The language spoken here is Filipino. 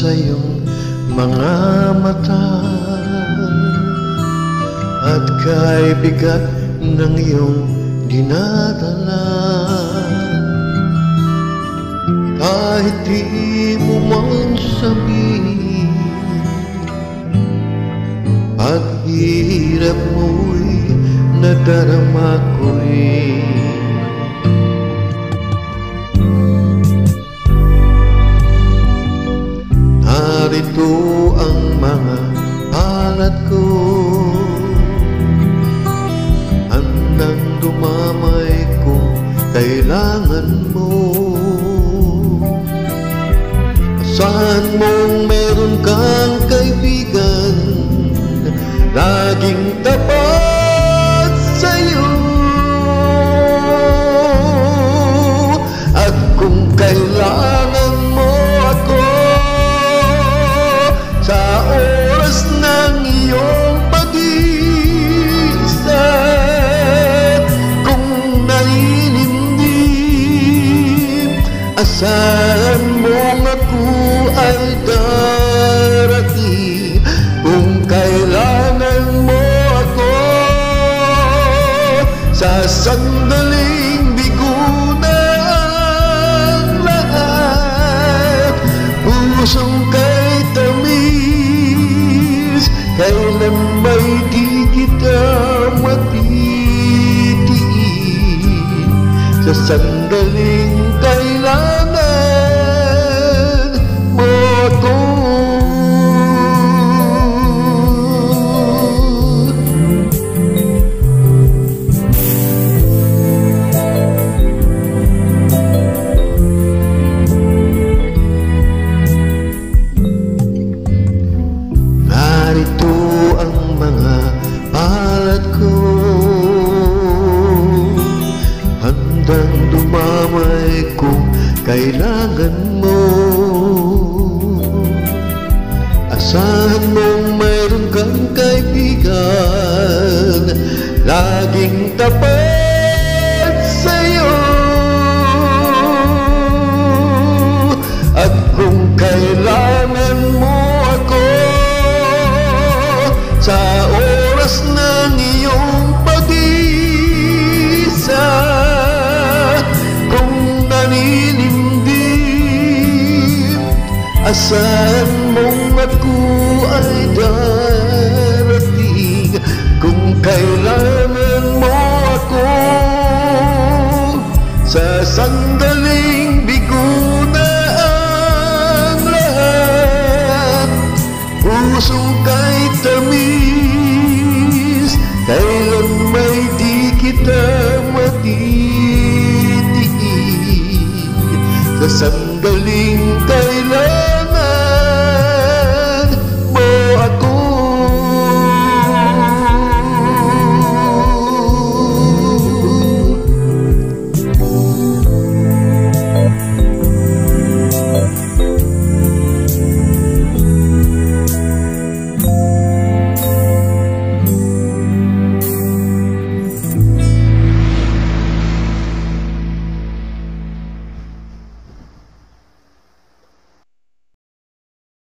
sa iyong mga mata, at kay bigat ng iyong dinadala. Kahit di mo man sabihin, paghirap mo'y nadarama ko rin. Narito ang mga palad ko, handang dumamay kung kailangan mo. Asahan mong meron kang kaibigan, laging tapat sa'yo. At kung kailangan mo ako sa oras ng iyong pag-iisa, kung naiinip, asahan mong ako ay darating. Kung kailangan mo ako sa sandaling bigo na ang lahat, pusong kay tamis, kailan may di kita matitiin. Sa sandaling kailangan mo ako. Narito ang mga palad ko, handang dumamay kung kailangan mo. Asahan mong mayroon kang kaibigan, laging tapat sa'yo. At kung kailangan mo ako sa oras ng iyong pag-iisa, kung naninindim, asahan mong ako ay darating. Kung kailangan mo ako sa sandaling bigo na ang lahat, pusong kay tamis, kailan may di kita matitiin. Sa sandaling kailan